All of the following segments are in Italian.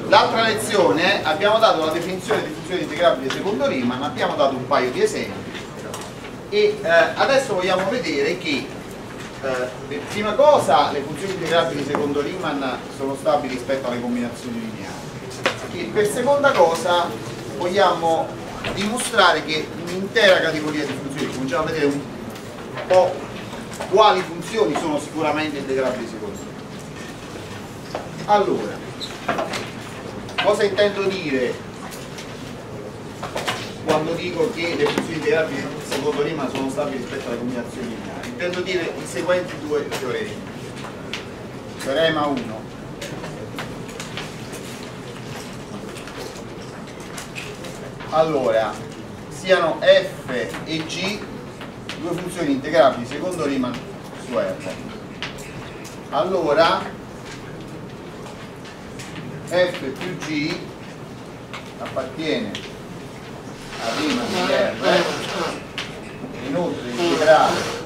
L'altra lezione abbiamo dato la definizione di funzioni integrabili secondo Riemann, abbiamo dato un paio di esempi e adesso vogliamo vedere che per prima cosa le funzioni integrabili secondo Riemann sono stabili rispetto alle combinazioni lineari e per seconda cosa vogliamo dimostrare che un'intera categoria di funzioni, cominciamo a vedere un po' quali funzioni sono sicuramente integrabili secondo Riemann. Allora, cosa intendo dire quando dico che le funzioni integrabili secondo Riemann sono stabili rispetto alle combinazioni lineari? Intendo dire i seguenti due teoremi. Teorema 1. Allora, siano f e g due funzioni integrabili secondo Riemann su R. Allora, f più g appartiene a Riemann di R, inoltre integrale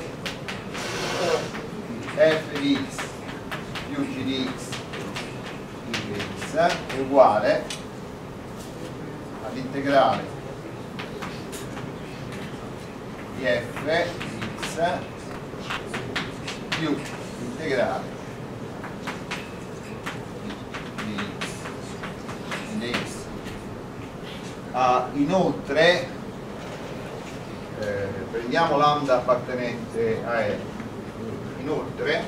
f di x più g di x di x è uguale all'integrale di f di x più l'integrale di x. Inoltre prendiamo lambda appartenente a R. Inoltre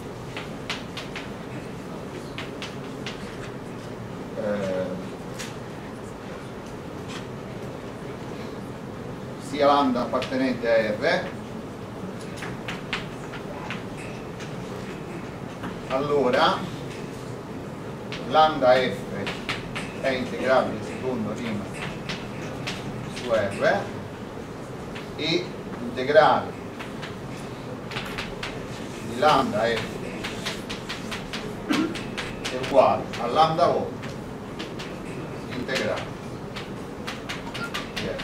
sia lambda appartenente a R, allora lambda f è integrabile secondo Riemann su R e integrale di lambda f è uguale a lambda volte integrale di f.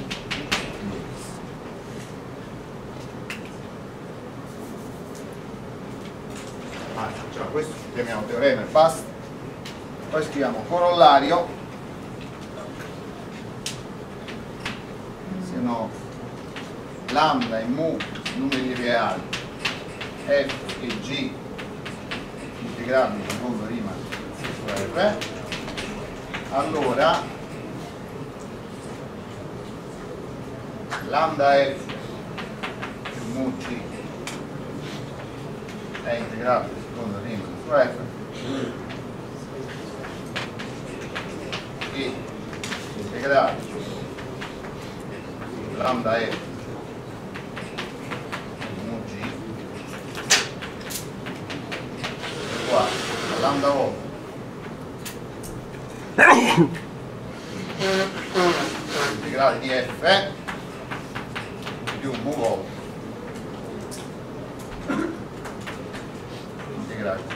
Questo chiamiamo teorema e basta. Poi scriviamo corollario, se no lambda e mu numeri reali f e g integrabili secondo Riemann su R, allora lambda f più mu g è integrabile secondo Riemann su R e integrale lambda f mu g è uguale a lambda volte integrale di f più mu volte integrale.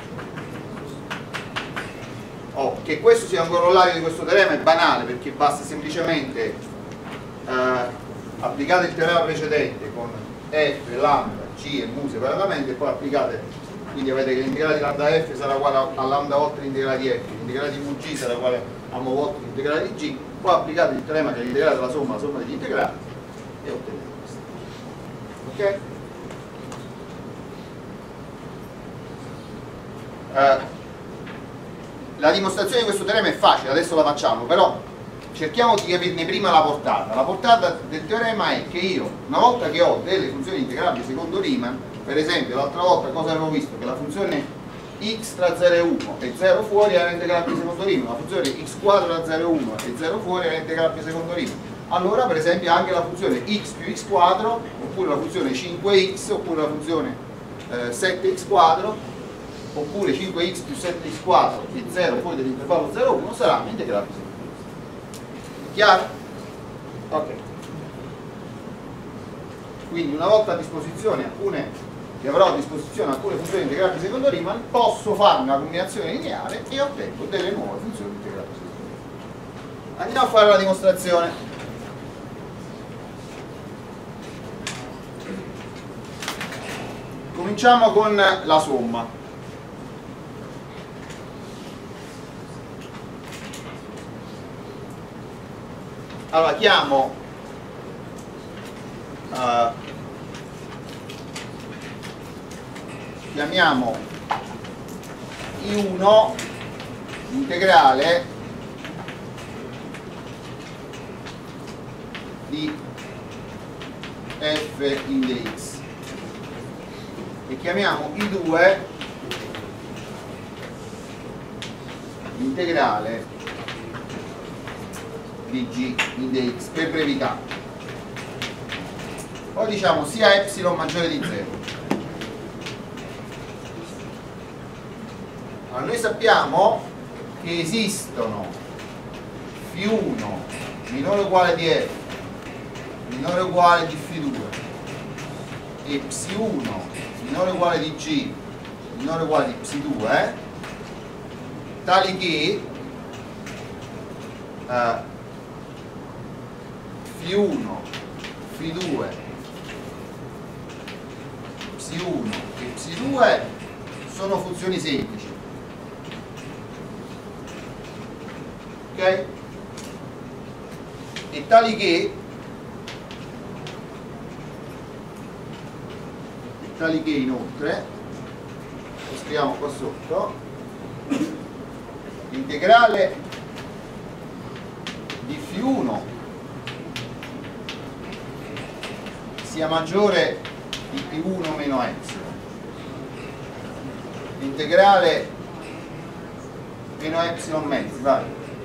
Che questo sia un corollario di questo teorema è banale, perché basta semplicemente applicare il teorema precedente con f, lambda, c e mu separatamente e poi applicate, quindi avete che l'integrale di lambda f sarà uguale a lambda volte l'integrale di f, l'integrale di mu g sarà uguale a mu volte l'integrale di g, poi applicate il teorema che è l'integrale della somma, la somma degli integrali e ottenete questo. Ok? La dimostrazione di questo teorema è facile, adesso la facciamo, però cerchiamo di capirne prima la portata. La portata del teorema è che io, una volta che ho delle funzioni integrabili secondo Riemann, per esempio l'altra volta cosa avevo visto? Che la funzione x tra 0 e 1 e 0 fuori era integrabile secondo Riemann, la funzione x quadro tra 0 e 1 e 0 fuori era integrabile secondo Riemann. Allora per esempio anche la funzione x più x quadro, oppure la funzione 5x, oppure la funzione 7x quadro, oppure 5x più 7x quadro e 0 poi dell'intervallo 0,1 saranno integrabili secondo Riemann. Chiaro? Ok. Quindi una volta a disposizione che avrò a disposizione alcune funzioni integrabili secondo Riemann, posso fare una combinazione lineare e ottengo delle nuove funzioni integrabili secondo Riemann. Andiamo a fare la dimostrazione. Cominciamo con la somma. allora chiamo chiamiamo I1 integrale di f in dx e chiamiamo I2 integrale di g in dx per brevità. Poi diciamo sia epsilon maggiore di 0. Allora, noi sappiamo che esistono φ1 minore o uguale di f minore o uguale di φ2 e ψ1 minore o uguale di g minore o uguale di ψ2 tali che φ1, φ2, ψ1 e ψ2 sono funzioni semplici, ok? E tali che inoltre, lo scriviamo qua sotto, l'integrale di φ1 sia maggiore di P1 meno epsilon, l'integrale meno epsilon mezzi, vai,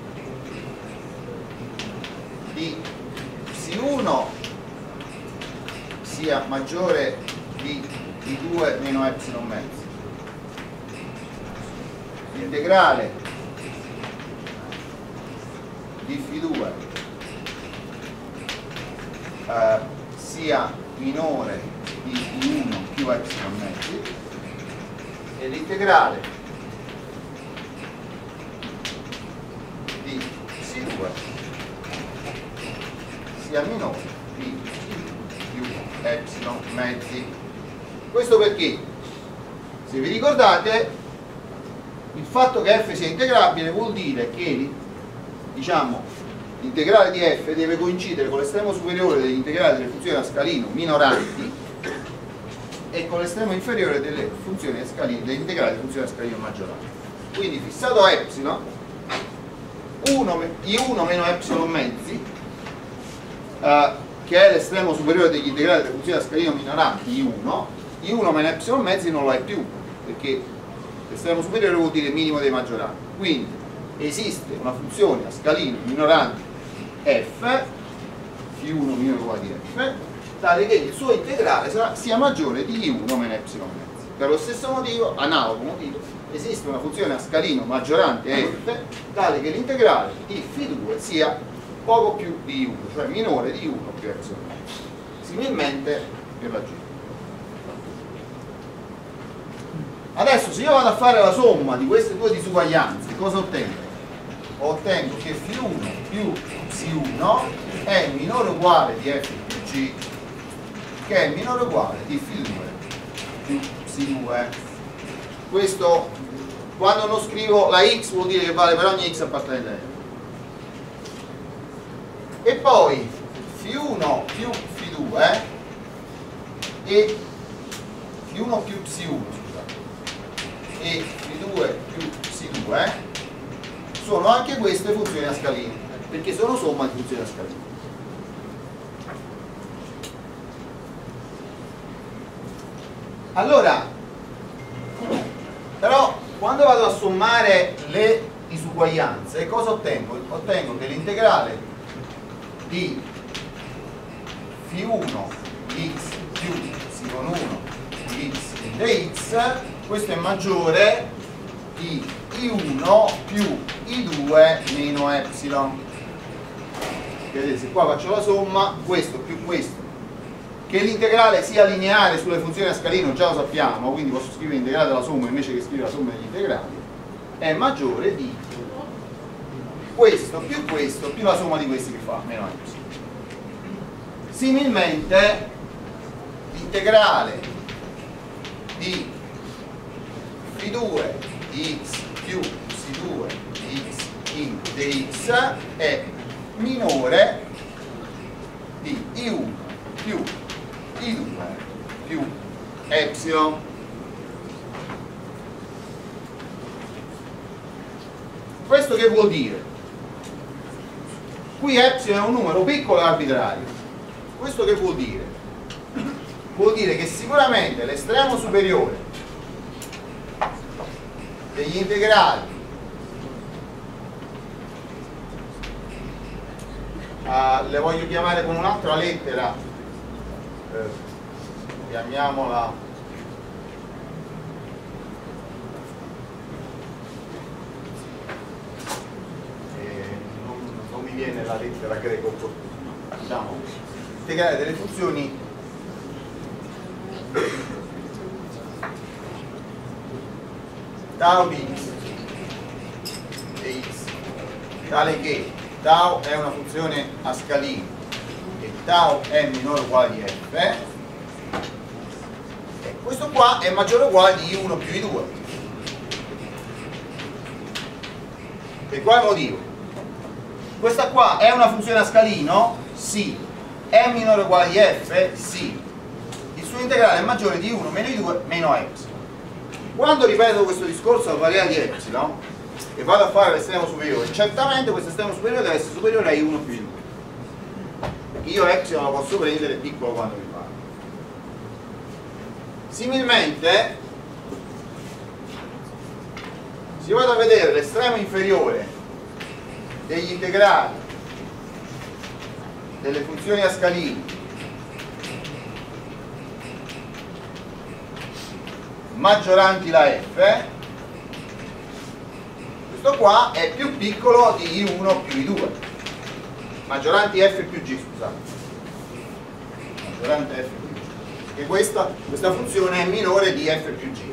di ψ1 sia maggiore di P2 meno epsilon mezzi, l'integrale di φ2 sia minore di P1 più epsilon mezzi e l'integrale di ψ2 sia minore di più epsilon mezzi. Questo perché, se vi ricordate, il fatto che f sia integrabile vuol dire che, diciamo, l'integrale di f deve coincidere con l'estremo superiore degli integrali delle funzioni a scalino minoranti e con l'estremo inferiore delle funzioni a scalino, degli integrali delle funzioni a scalino maggioranti. Quindi fissato epsilon, I1 meno epsilon mezzi, che è l'estremo superiore degli integrali delle funzioni a scalino minoranti, I1 meno epsilon mezzi non lo è più, perché l'estremo superiore vuol dire minimo dei maggioranti. Quindi esiste una funzione a scalino minorante f, φ1 minore o uguale di f, tale che il suo integrale sia maggiore di I1 meno epsilon mezzi. Per lo stesso motivo, analogo motivo, esiste una funzione a scalino maggiorante f, tale che l'integrale di φ2 sia poco più di I1, cioè minore di I1 più epsilon mezzi. Similmente per la g. Adesso, se io vado a fare la somma di queste due disuguaglianze, cosa ottengo? Ottengo che φ1 più ψ1 è minore o uguale di f più g, che è minore o uguale di φ2 più ψ2. Questo, quando non scrivo la x, vuol dire che vale per ogni x appartenente a f. E poi φ1 più φ2 e φ1 più ψ1, e φ2 più ψ2 sono anche queste funzioni a scalino, perché sono somma di funzioni a scalino. Allora, però, quando vado a sommare le disuguaglianze, cosa ottengo? Ottengo che l'integrale di φ1 di x più ψ1 di x in dx, questo è maggiore di I1 più I2 meno epsilon. Vedete, se qua faccio la somma, questo più questo, che l'integrale sia lineare sulle funzioni a scalino già lo sappiamo, quindi posso scrivere l'integrale della somma invece che scrivere la somma degli integrali, è maggiore di questo più la somma di questi che fa meno epsilon. Similmente l'integrale di φ2 di x più ψ2 di x in dx è minore I1 più I2 più epsilon. Questo che vuol dire? Qui epsilon è un numero piccolo e arbitrario. Questo che vuol dire? Vuol dire che sicuramente l'estremo superiore degli integrali le voglio chiamare con un'altra lettera, chiamiamola non mi viene la lettera greca opportuna, diciamo integrale delle funzioni tau di x e x, tale che tau è una funzione a scalino e tau è minore o uguale di f, e questo qua è maggiore o uguale di I1 più I2. Per quale motivo? Questa qua è una funzione a scalino? Sì. È minore o uguale di f? Sì. Il suo integrale è maggiore di 1 meno I2 meno epsilon. Quando ripeto questo discorso alla variabile di epsilon e vado a fare l'estremo superiore, certamente questo estremo superiore deve essere superiore a I1 più I2, perché io epsilon lo posso prendere piccolo quando mi pare. Similmente, se vado a vedere l'estremo inferiore degli integrali delle funzioni a scalini maggioranti la f, questo qua è più piccolo di I1 più I2, maggioranti f più g, scusate, maggioranti f più g, e questa funzione è minore di f più g.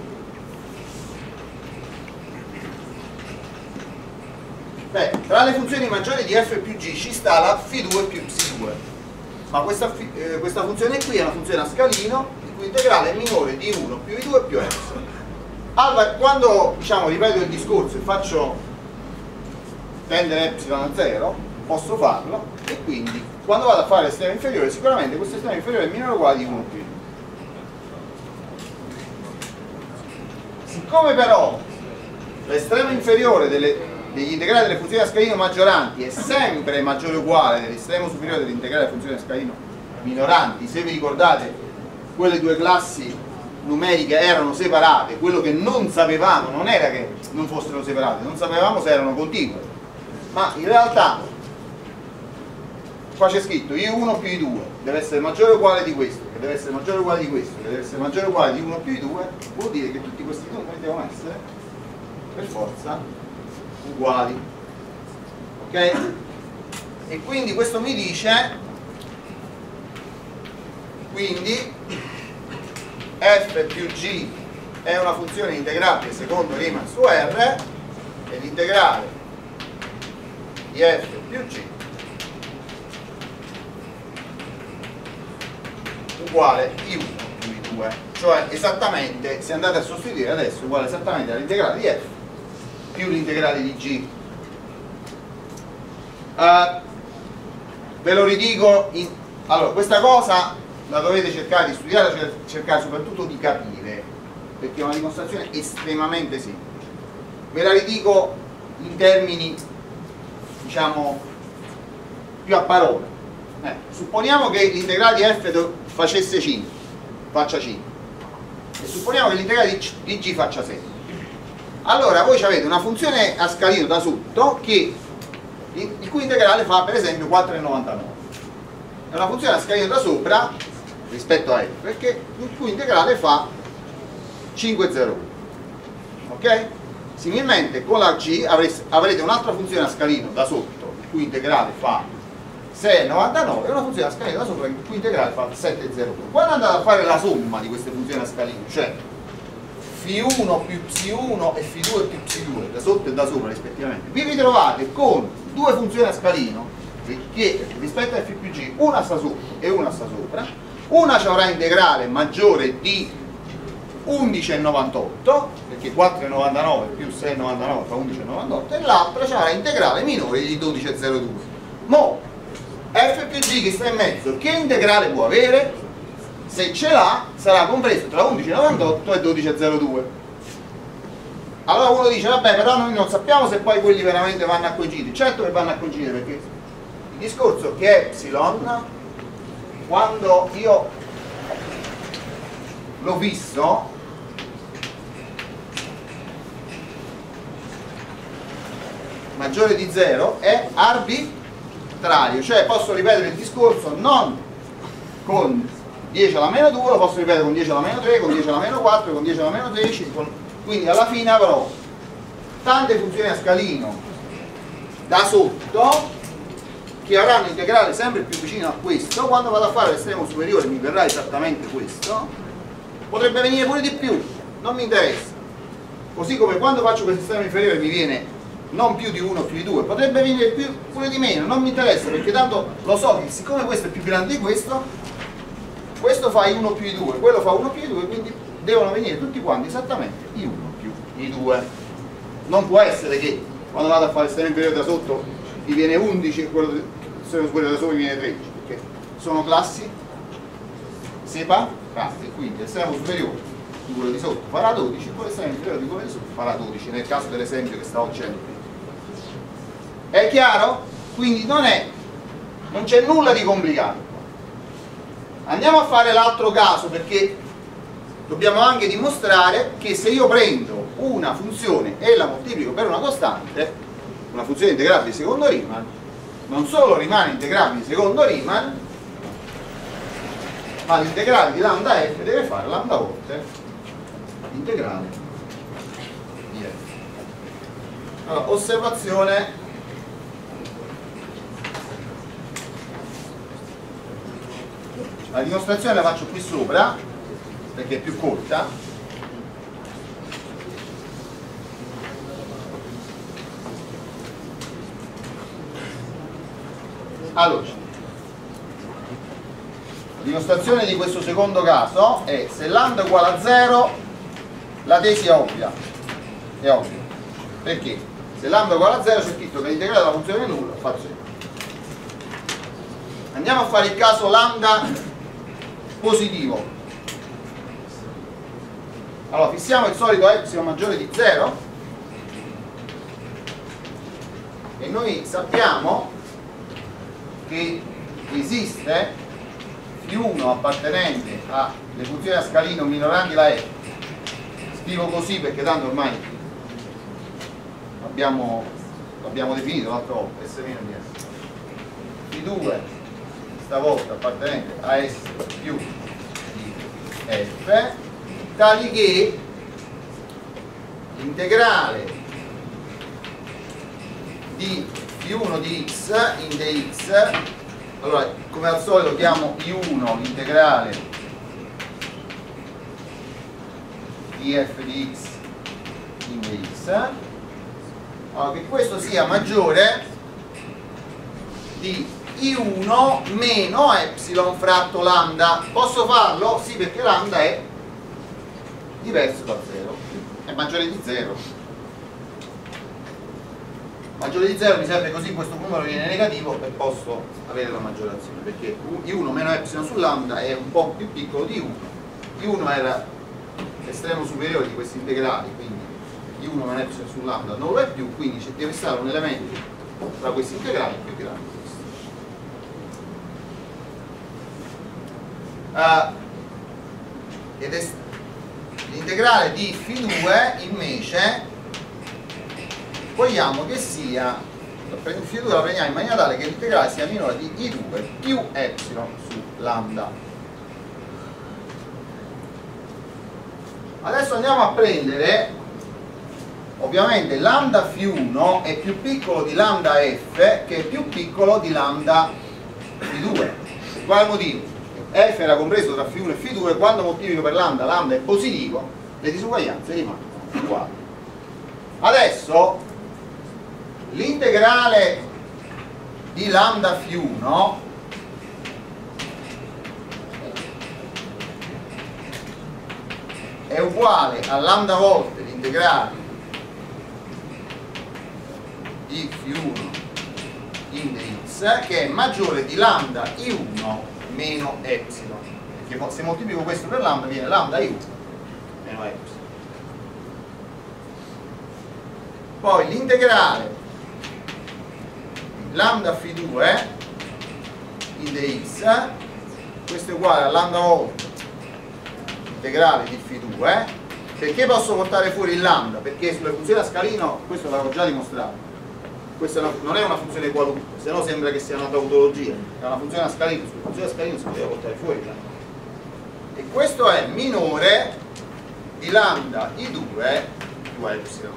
Beh, tra le funzioni maggiori di f più g ci sta la φ2 più ψ2, ma questa funzione qui è una funzione a scalino il cui integrale è minore di 1 più I2 più epsilon. Allora, quando diciamo ripeto il discorso e faccio tendere epsilon a 0, posso farlo, e quindi quando vado a fare l'estremo inferiore sicuramente questo estremo inferiore è minore o uguale di 1 più I2. Siccome però l'estremo inferiore degli integrali delle funzioni a scalino maggioranti è sempre maggiore o uguale dell'estremo superiore degli integrali delle funzioni a scalino minoranti, se vi ricordate quelle due classi numeriche erano separate, quello che non sapevamo non era che non fossero separate, non sapevamo se erano continue, ma in realtà qua c'è scritto I1 più I2 deve essere maggiore o uguale di questo, che deve essere maggiore o uguale di questo, che deve essere maggiore o uguale di 1 più I2, vuol dire che tutti questi numeri devono essere per forza uguali, ok? E quindi questo mi dice quindi f più g è una funzione integrabile secondo Riemann su R e l'integrale di f più g uguale I1 più I2, cioè esattamente, se andate a sostituire adesso, uguale esattamente all'integrale di f più l'integrale di g. Ve lo ridico allora, questa cosa la dovete cercare di studiare, cercare soprattutto di capire, perché è una dimostrazione estremamente semplice. Ve la ridico in termini diciamo più a parole. Supponiamo che l'integrale di f facesse 5, faccia 5, e supponiamo che l'integrale di g faccia 7. Allora voi avete una funzione a scalino da sotto che il cui integrale fa per esempio 4,99. È una funzione a scalino da sopra rispetto a f perché il cui integrale fa 5,01. Ok? Similmente con la g avrete un'altra funzione a scalino da sotto il cui integrale fa 6,99 e una funzione a scalino da sopra il cui integrale fa 7,02. Quando andate a fare la somma di queste funzioni a scalino, cioè φ1 più ψ1 e φ2 più ψ2 da sotto e da sopra rispettivamente, vi ritrovate con due funzioni a scalino che rispetto a f più g una sta sotto e una sta sopra, una ci avrà integrale maggiore di 11,98 perché 4,99 più 6,99 fa 11,98 e l'altra ci avrà integrale minore di 12,02. Mo f più g che sta in mezzo, che integrale può avere? Se ce l'ha, sarà compreso tra 11,98 e 12,02. Allora uno dice, vabbè, però noi non sappiamo se poi quelli veramente vanno a coincidere. Certo che vanno a coincidere, perché il discorso che epsilon, quando io l'ho visto, maggiore di 0, è arbitrario, cioè posso ripetere il discorso non con 10 alla meno 2, lo posso ripetere con 10 alla meno 3, con 10 alla meno 4, con 10 alla meno 10, quindi alla fine avrò tante funzioni a scalino da sotto che avranno integrale sempre più vicino a questo. Quando vado a fare l'estremo superiore mi verrà esattamente questo, potrebbe venire pure di più, non mi interessa. Così come quando faccio questo estremo inferiore mi viene non più di 1 più di 2, potrebbe venire pure di meno, non mi interessa, perché tanto lo so che siccome questo è più grande di questo fa 1 più di 2, quello fa 1 più di 2, quindi devono venire tutti quanti esattamente i 1 più i 2. Non può essere che quando vado a fare l'estremo inferiore da sotto mi viene 11 e quello l'estremo superiore da sopra mi viene 13, perché sono classi separate, quindi l'estremo superiore di quello di sotto farà 12 e poi l'estremo inferiore di quello di sotto farà 12, nel caso dell'esempio che stavo dicendo prima. È chiaro? Quindi non c'è nulla di complicato. Andiamo a fare l'altro caso, perché dobbiamo anche dimostrare che se io prendo una funzione e la moltiplico per una costante, una funzione integrabile secondo Riemann, non solo rimane integrabile secondo Riemann, ma l'integrale di lambda f deve fare lambda volte l'integrale di f. Allora, osservazione. La dimostrazione la faccio qui sopra perché è più corta. Allora, la dimostrazione di questo secondo caso è: se lambda è uguale a 0 la tesi è ovvia. È ovvia. Perché? Se lambda è uguale a 0 c'è scritto che l'integrale della funzione nulla fa 0. Andiamo a fare il caso lambda positivo. Allora fissiamo il solito epsilon maggiore di 0 e noi sappiamo che esiste φ1 appartenente alle funzioni a scalino minoranti la f. Scrivo così perché tanto ormai l'abbiamo definito l'altra volta, S meno di S. φ2 stavolta appartenente a S più di F, tali che l'integrale di φ1 di x in dx, allora come al solito chiamo I1 l'integrale di f di x in dx, allora, che questo sia maggiore di I1 meno epsilon fratto lambda. Posso farlo? Sì, perché lambda è diverso da 0, è maggiore di 0. Maggiore di 0 mi serve così questo numero viene negativo e posso avere la maggiorazione, perché I1 meno epsilon su lambda è un po' più piccolo di 1. I1 era l'estremo superiore di questi integrali, quindi I1 meno epsilon su lambda non lo è più, quindi deve stare un elemento tra questi integrali più grande. Ed è l'integrale di φ2 invece vogliamo che sia, φ2 la prendiamo in maniera tale che l'integrale sia minore di I2 più epsilon su lambda. Adesso andiamo a prendere, ovviamente lambda φ1 è più piccolo di lambda f, che è più piccolo di lambda φ2. Per quale motivo? F era compreso tra φ1 e φ2, quando moltiplico per lambda, lambda è positivo, le disuguaglianze rimangono uguali. Adesso l'integrale di lambda φ1 è uguale a lambda volte l'integrale di φ1 in dx, che è maggiore di lambda i1 meno epsilon, perché se moltiplico questo per lambda viene lambda i1 meno epsilon. Poi l'integrale di lambda φ2 in dx, questo è uguale a lambda volte integrale di φ2. Perché posso portare fuori il lambda? Perché sulle funzioni a scalino, questo l'avevo già dimostrato, questa non è una funzione qualunque, se no sembra che sia una tautologia, è una funzione a scalino, sulle funzioni a scalino si poteva portare fuori il lambda. E questo è minore di lambda i2 più epsilon.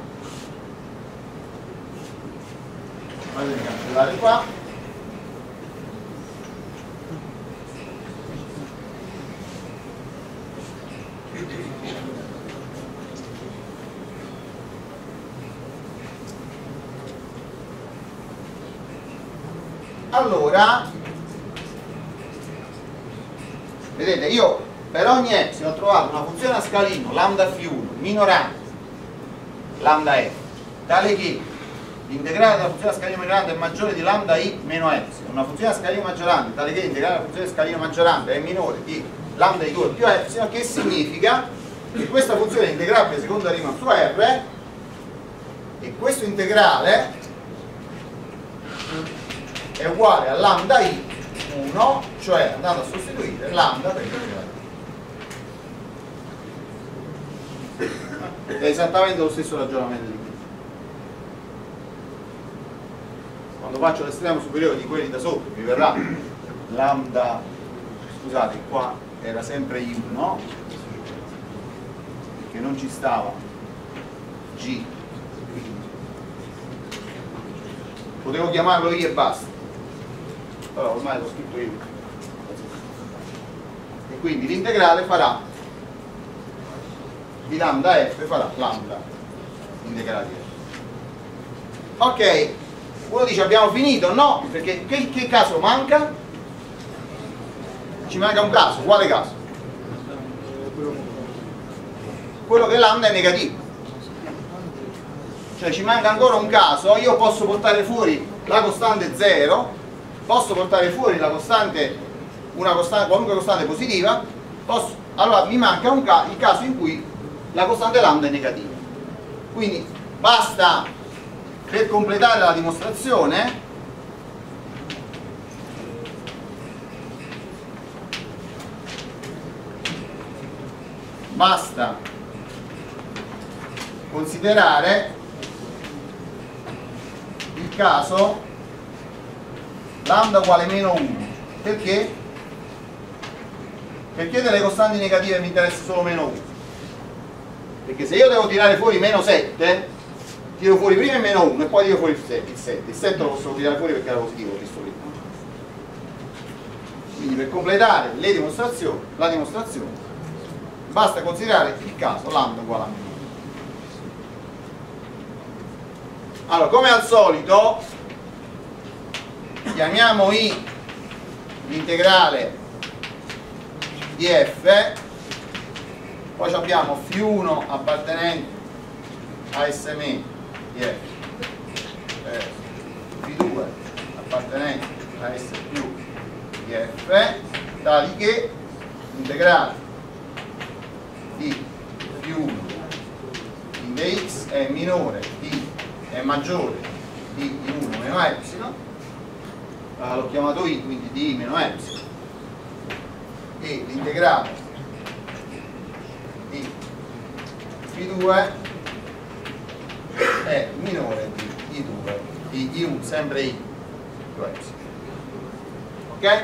Fatemi cancellare qua. Allora, vedete, io per ogni epsilon ho trovato una funzione a scalino lambda φ1 minorante lambda f, tale che l'integrale della funzione a scalino minorante è maggiore di lambda i meno epsilon, una funzione a scalino maggiorante tale che l'integrale della funzione a scalino maggiorante è minore di lambda i2 più epsilon, che significa che questa funzione è integrabile seconda Riemann su R, e questo integrale è uguale a lambda i1, cioè andando a sostituire lambda per l'integrale. È esattamente lo stesso ragionamento di qui. Quando faccio l'estremo superiore di quelli da sotto mi verrà lambda, scusate, qua era sempre i1 perché non ci stava g, potevo chiamarlo i e basta, però ormai l'ho scritto io, e quindi l'integrale farà di lambda f farà lambda integrale di f. Ok, uno dice abbiamo finito? No, perché che caso manca? Ci manca un caso. Quale caso? Quello che lambda è negativo, cioè ci manca ancora un caso. Io posso portare fuori la costante 0, posso portare fuori la costante, qualunque costante positiva, allora mi manca il caso in cui la costante lambda è negativa. Quindi basta, per completare la dimostrazione, basta considerare il caso lambda uguale meno 1. Perché? Perché delle costanti negative mi interessa solo meno 1? Perché se io devo tirare fuori meno 7, tiro fuori prima il meno 1 e poi tiro fuori il 7. Il 7 lo posso tirare fuori perché era positivo, l'ho visto prima. Quindi per completare la dimostrazione basta considerare il caso lambda uguale a meno 1. Allora, come al solito, chiamiamo l'integrale di f, poi abbiamo φ1 appartenente a Sm di f, φ2 appartenente a S più di f, tali che l'integrale di φ1 in dx è maggiore di I1 meno epsilon, l'ho chiamato I, quindi di I meno epsilon, e l'integrale di φ2 è minore di I2, di I1, sempre I più epsilon. Ok?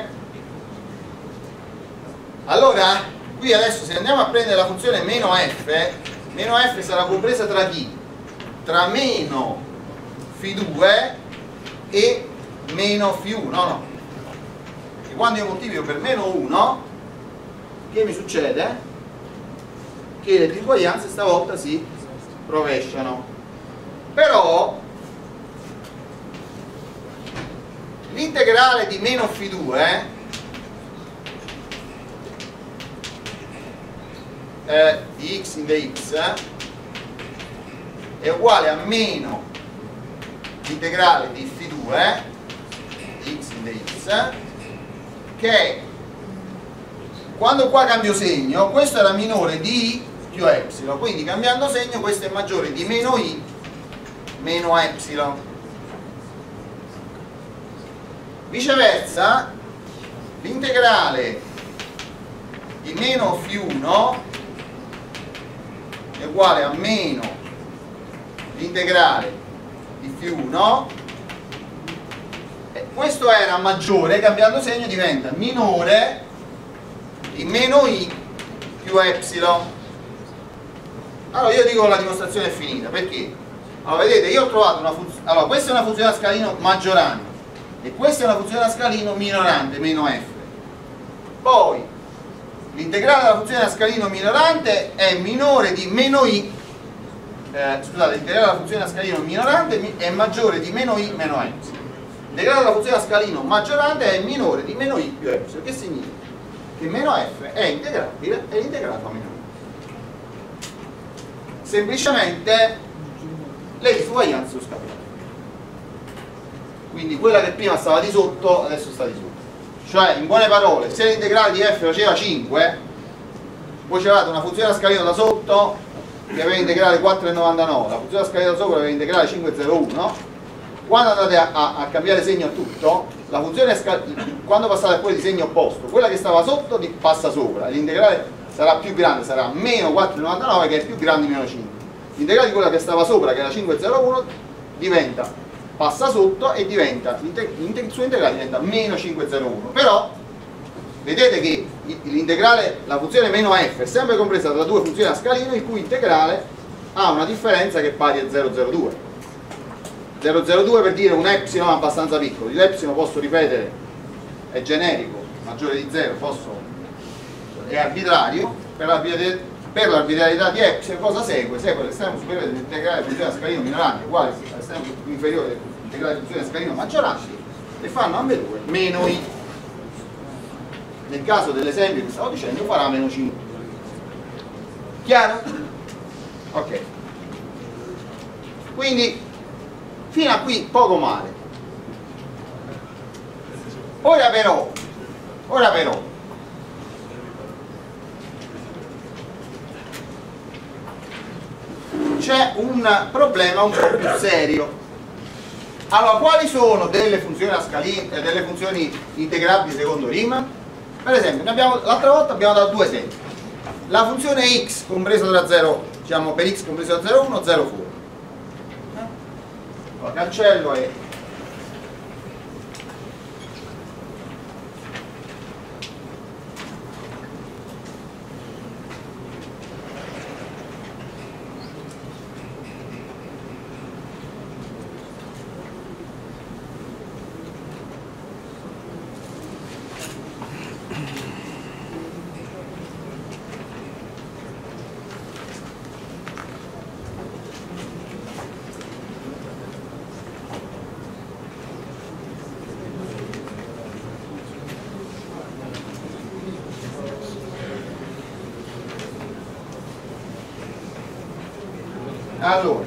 Allora, qui adesso se andiamo a prendere la funzione meno f sarà compresa tra chi? Tra meno φ2 e meno φ1, no? E quando io moltiplico per meno 1, che mi succede? Che le disuguaglianze stavolta si rovesciano. Però l'integrale di meno φ2 di x in dx è uguale a meno l'integrale di φ2 grande x, che quando qua cambio segno, questo era minore di i più epsilon, quindi cambiando segno questo è maggiore di meno i meno epsilon. Viceversa, l'integrale di meno φ1 è uguale a meno l'integrale di φ1, e questo era maggiore, cambiando segno diventa minore di meno i più epsilon. Allora io dico la dimostrazione è finita, perché? Allora vedete, io ho trovato una funzione, allora questa è una funzione a scalino maggiorante e questa è una funzione a scalino minorante, meno f. Poi l'integrale della funzione a scalino minorante è minore di meno i, scusate, l'integrale della funzione a scalino minorante è maggiore di meno i meno epsilon. L'integrale della funzione a scalino maggiorante è minore di meno i più epsilon, che significa che meno f è integrabile e l'integrato a meno i. Semplicemente le disuguaglianze sono scapate. Quindi quella che prima stava di sotto adesso sta di sotto. Cioè, in buone parole, se l'integrale di f faceva 5, poi c'era una funzione a scalino da sotto che aveva integrale 4,99, la funzione a scalino da sopra aveva integrale 5,01. Quando andate a cambiare segno a tutto, la funzione quando passate a quella di segno opposto, quella che stava sotto passa sopra, l'integrale sarà più grande, sarà meno 4,99 che è più grande di meno 5. L'integrale di quella che stava sopra, che era 5,01, passa sotto e diventa, il suo integrale diventa meno 5,01. Però vedete che l'integrale, la funzione meno f è sempre compresa tra due funzioni a scalino il cui integrale ha una differenza che è pari a 0,02. 0,02 per dire un epsilon abbastanza piccolo. L'epsilon posso ripetere, è generico, maggiore di 0, è arbitrario. Per l'arbitrarietà di epsilon cosa segue? Segue l'estremo superiore dell'integrale di funzione a scalino minorante uguale all'estremo inferiore dell'integrale di funzione a scalino maggiorante, e fanno ambedue meno i. Nel caso dell'esempio che stavo dicendo farà meno 5. Chiaro? Ok. Quindi fino a qui poco male. Ora però c'è un problema un po' più serio. Allora, quali sono delle funzioni a scalino, delle funzioni integrabili secondo Riemann? Per esempio, l'altra volta abbiamo dato due esempi. La funzione x compresa tra 0, diciamo per x compreso da 0,1, 0 fuori. Allora, cancello e allora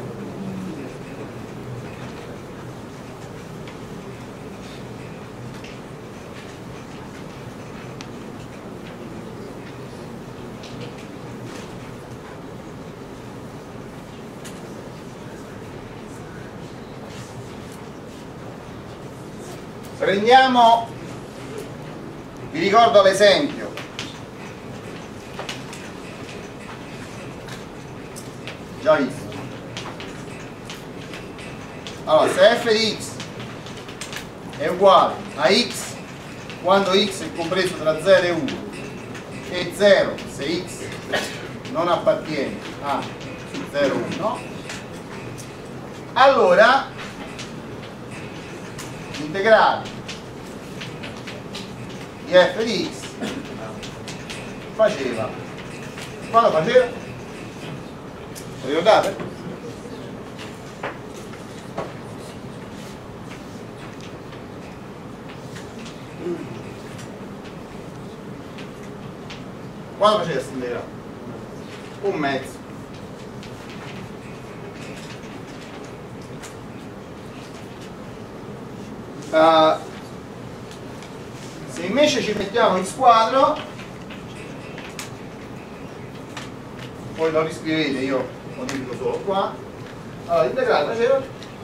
prendiamo, vi ricordo l'esempio, già visto. Allora, se f di x è uguale a x quando x è compreso tra 0 e 1 e 0 se x non appartiene a 0, 1, allora l'integrale di f di x faceva, quando faceva? Lo ricordate? Quando faceva questo integrale? Un mezzo. invece ci mettiamo x quadro, poi lo riscrivete, io modifico solo qua. Allora l'integrale facevo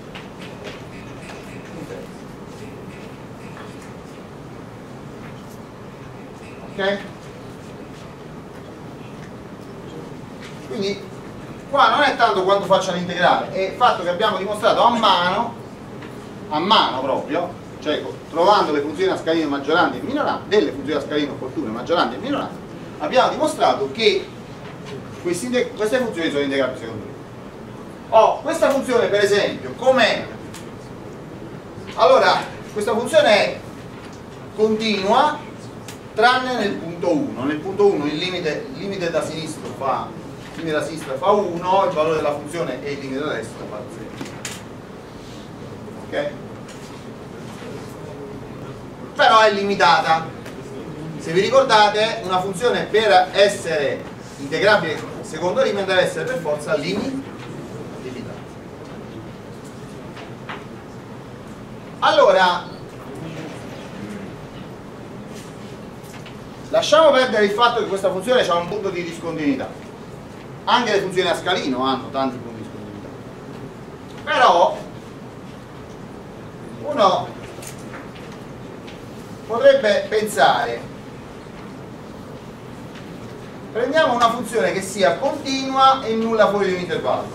ok? Quindi qua non è tanto quanto faccio l'integrale, è il fatto che abbiamo dimostrato a mano proprio, cioè trovando le funzioni a scalino maggioranti e minoranti, delle funzioni a scalino opportune maggioranti e minoranti, abbiamo dimostrato che queste funzioni sono integrabili secondo me. Questa funzione per esempio com'è? Allora questa funzione è continua tranne nel punto 1. Nel punto 1 il limite da sinistra fa 1, il valore della funzione e il limite da destra fa 0. Ok? Però è limitata. Se vi ricordate, una funzione per essere integrabile secondo Riemann deve essere per forza limitata. Allora lasciamo perdere il fatto che questa funzione ha un punto di discontinuità. Anche le funzioni a scalino hanno tanti punti di discontinuità. Però uno potrebbe pensare, prendiamo una funzione che sia continua e nulla fuori di un intervallo.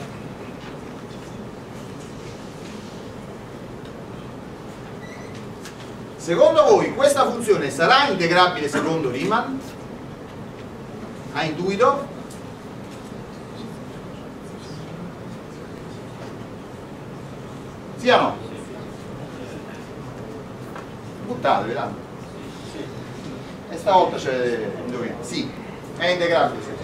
Secondo voi questa funzione sarà integrabile secondo Riemann? A intuito? Sì o no? Buttatevi tanto. Sì. E stavolta c'è indovina. Sì, è integrabile secondo.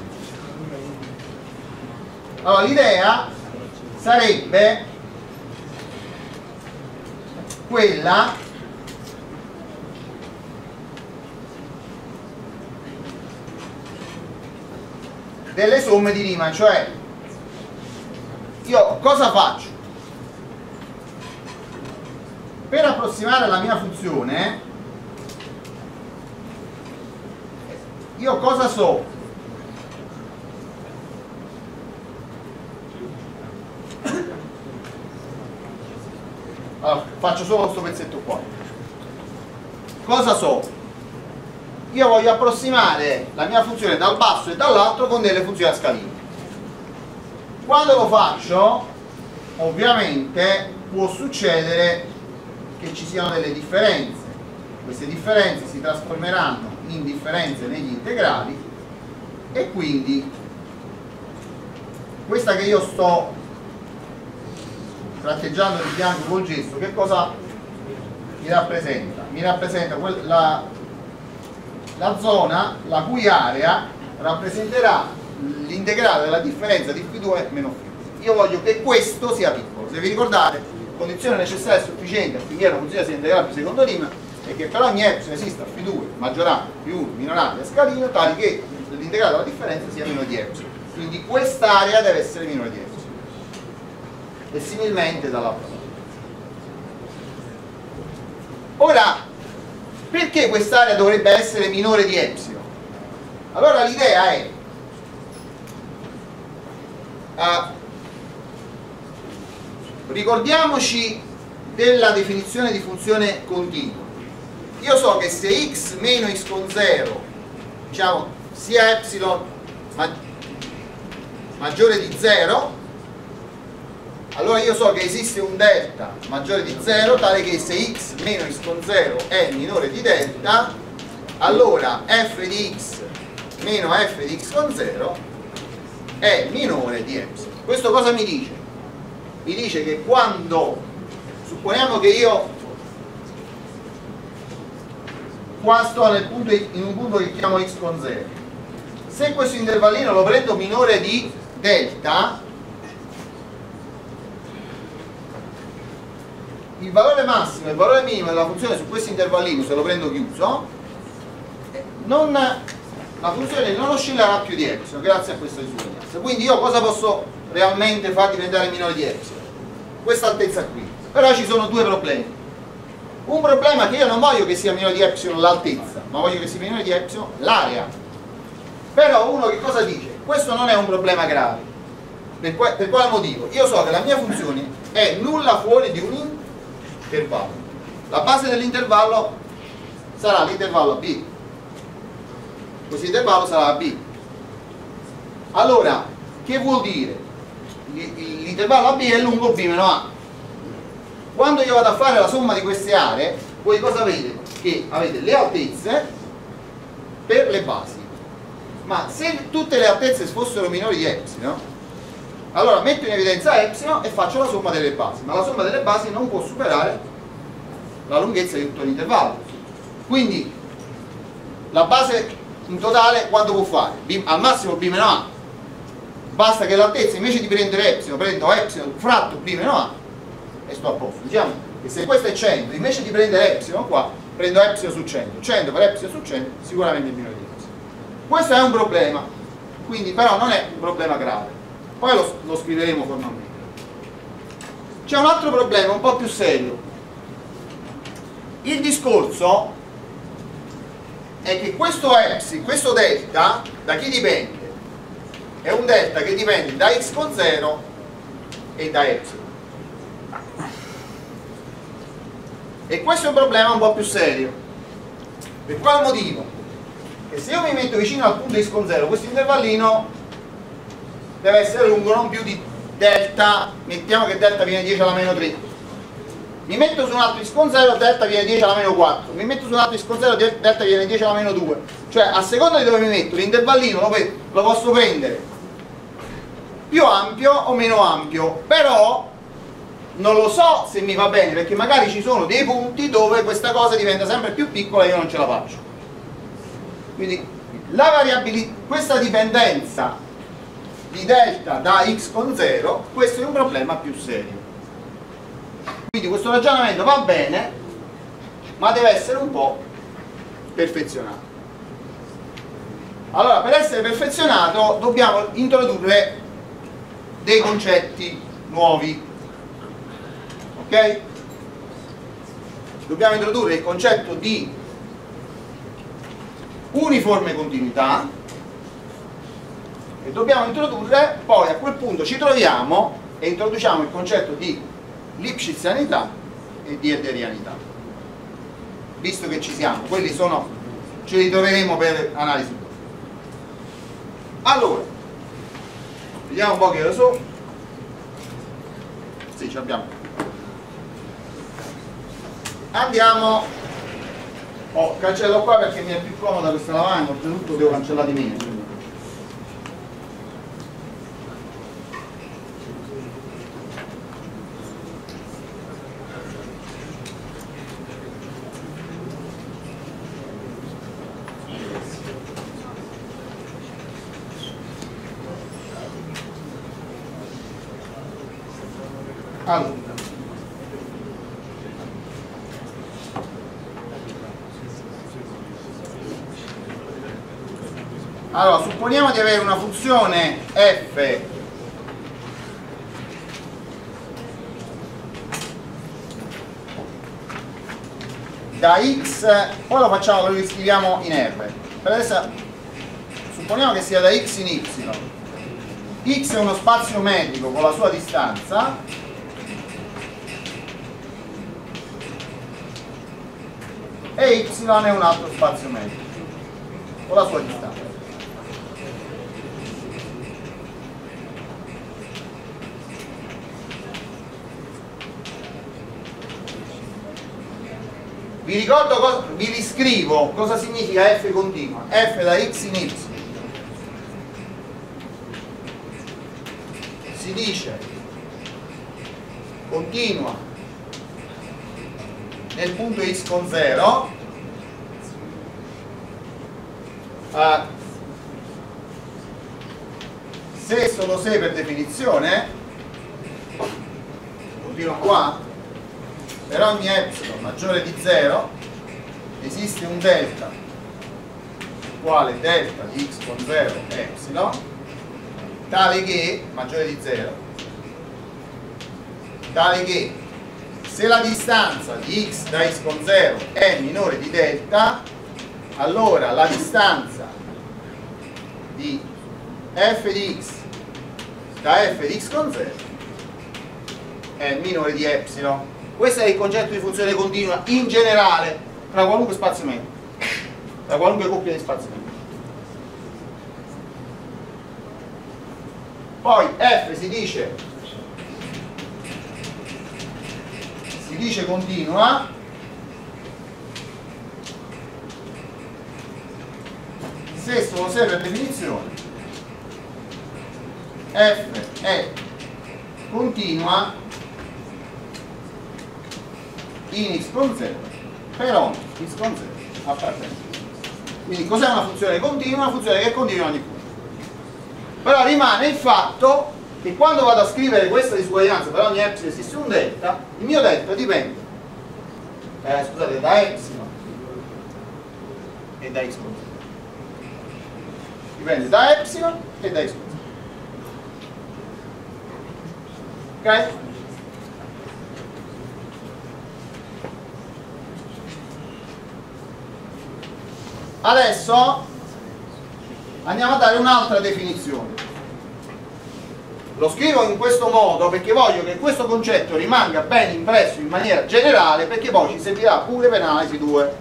Allora l'idea sarebbe quella delle somme di Riemann, cioè io cosa faccio? Per approssimare la mia funzione io cosa so? Allora, faccio solo questo pezzetto qua. Cosa so? Io voglio approssimare la mia funzione dal basso e dall'alto con delle funzioni a scalino. Quando lo faccio, ovviamente può succedere che ci siano delle differenze. Queste differenze si trasformeranno in differenze negli integrali e quindi questa che io sto tratteggiando di bianco col gesso, che cosa mi rappresenta? Mi rappresenta la zona la cui area rappresenterà l'integrale della differenza di φ2 meno φ1. Io voglio che questo sia piccolo. Se vi ricordate, condizione necessaria e sufficiente affinché la funzione sia integrabile secondo Riemann è che per ogni epsilon esista φ2 maggiorante, φ1 minorante e scalino tali che l'integrale della differenza sia minore di epsilon. Quindi quest'area deve essere minore di epsilon. E similmente dall'altra parte. Ora, perché quest'area dovrebbe essere minore di epsilon? Allora l'idea è ricordiamoci della definizione di funzione continua. Io so che se x meno x con 0, diciamo sia epsilon maggiore di 0, allora io so che esiste un delta maggiore di 0 tale che se x meno x con 0 è minore di delta, allora f di x meno f di x con 0 è minore di epsilon. Questo cosa mi dice? Mi dice che quando, supponiamo che io qua sto in un punto che chiamo x con 0, se questo intervallino lo prendo minore di delta, il valore massimo e il valore minimo della funzione su questo intervallino, se lo prendo chiuso, la funzione non oscillerà più di epsilon grazie a questa disuguaglianza. Quindi io cosa posso realmente far diventare minore di epsilon? Questa altezza qui. Però ci sono due problemi. Un problema è che io non voglio che sia minore di epsilon l'altezza, ma voglio che sia minore di epsilon l'area. Però uno che cosa dice? Questo non è un problema grave. Per quale motivo? Io so che la mia funzione è nulla fuori di un intervallo. La base dell'intervallo sarà l'intervallo B. Questo intervallo sarà B. Allora, che vuol dire? L'intervallo AB è lungo B meno A. Quando io vado a fare la somma di queste aree, voi cosa avete? Che avete le altezze per le basi. Ma se tutte le altezze fossero minori di epsilon, allora metto in evidenza epsilon e faccio la somma delle basi. Ma la somma delle basi non può superare la lunghezza di tutto l'intervallo. Quindi la base in totale quanto può fare? Al massimo B meno A. Basta che l'altezza, invece di prendere epsilon, prendo epsilon fratto B meno A e sto a posto. Diciamo che se questo è 100, invece di prendere epsilon qua, prendo epsilon su 100. 100 per epsilon su 100 sicuramente è minore di epsilon. Questo è un problema, quindi però non è un problema grave. Poi lo scriveremo formalmente. C'è un altro problema un po' più serio. Il discorso è che questo epsilon, questo delta, da chi dipende? È un delta che dipende da x con 0 e da epsilon. E questo è un problema un po' più serio. Per quale motivo? Che se io mi metto vicino al punto x con 0, questo intervallino deve essere lungo non più di delta, mettiamo che delta viene 10 alla meno 3. Mi metto su un altro x con 0, delta viene 10 alla meno 4. Mi metto su un altro x con 0, delta viene 10 alla meno 2. Cioè, a seconda di dove mi metto, l'intervallino lo posso prendere più ampio o meno ampio, però non lo so se mi va bene, perché magari ci sono dei punti dove questa cosa diventa sempre più piccola e io non ce la faccio. Quindi la variabilità, questa dipendenza di delta da x con 0, questo è un problema più serio. Quindi questo ragionamento va bene, ma deve essere un po' perfezionato. Allora, per essere perfezionato dobbiamo introdurre dei concetti nuovi. Ok? Dobbiamo introdurre il concetto di uniforme continuità e dobbiamo introdurre, poi a quel punto ci troviamo e introduciamo il concetto di lipschitzianità e di elderianità. Visto che ci siamo, quelli ce li troveremo per analisi. Allora, vediamo un po' che lo so. Sì, ce l'abbiamo. Andiamo. Cancello qua perché mi è più comoda questa lavagna, oltretutto devo cancellare di meno. Allora, supponiamo di avere una funzione f da x, poi lo facciamo, lo riscriviamo in R. Per adesso supponiamo che sia da x in y. X è uno spazio metrico con la sua distanza e y è un altro spazio metrico con la sua distanza. Vi ricordo, vi riscrivo cosa significa f continua. F da x in y si dice continua nel punto x con 0 se solo se per definizione, continua qua, per ogni epsilon maggiore di 0 esiste un delta uguale delta di x con 0 epsilon tale che, maggiore di 0, tale che se la distanza di x da x con 0 è minore di delta, allora la distanza di f di x da f di x con 0 è minore di epsilon. Questo è il concetto di funzione continua in generale tra qualunque spaziamento, tra qualunque coppia di spaziamento. Poi f si dice continua se solo se per definizione f è continua in x con 0 per ogni x con 0 appartenente. Quindi cos'è una funzione continua? Una funzione che continua ogni punto. Però rimane il fatto che quando vado a scrivere questa disuguaglianza per ogni epsilon esiste un delta, il mio delta dipende scusate, da epsilon e da x con 0. Dipende da epsilon e da x con 0. Ok? Adesso andiamo a dare un'altra definizione. Lo scrivo in questo modo perché voglio che questo concetto rimanga ben impresso in maniera generale, perché poi ci servirà pure per analisi 2.